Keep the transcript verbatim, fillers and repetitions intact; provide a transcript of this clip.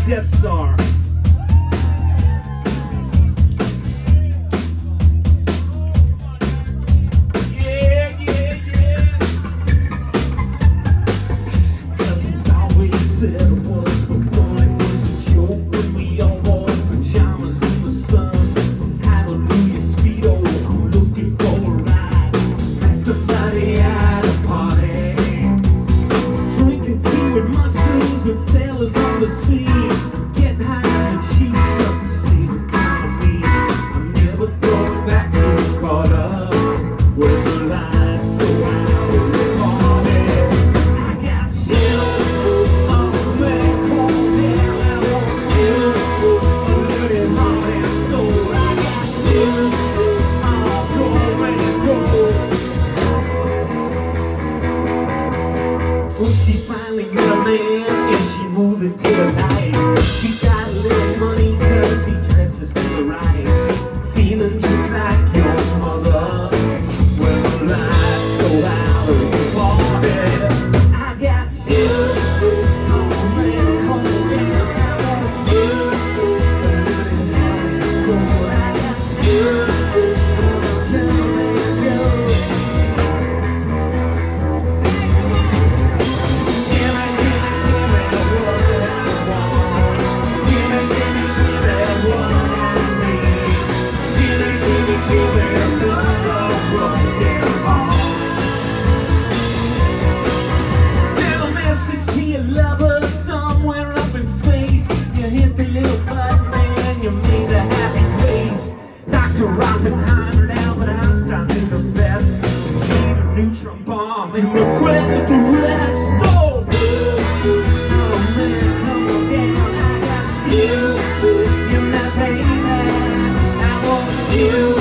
Death Star. Yeah, yeah, yeah. Cousins always said it was for fun. It was a joke when we all wore pajamas in the sun. Hallelujah, Speedo, I'm looking for a ride. Met somebody at a party, drinking tea with mushrooms with sailors on the sea. Getting high and cheap stuff to see the kind of me. I'm never going back to the corner where the lights go out in the morning. I got you, oh man, calm down. I want you, a little heart and soul. I got you, oh, go and go. When she finally met a man and she moved into the light, she got a little money cause he dresses to the right. Feeling just like your mother when the lights go out in the morning. I got you, oh man, hold down. I want you, a little heart and soul. I got you, oh, let go. Somewhere up in space, you hit the little button and you made a happy face. Doctor Oppenheimer and Albert Einstein did the best. Made a neutron bomb and regretted the rest. Oh, oh man, come on down. I got you, you're my baby. I want you.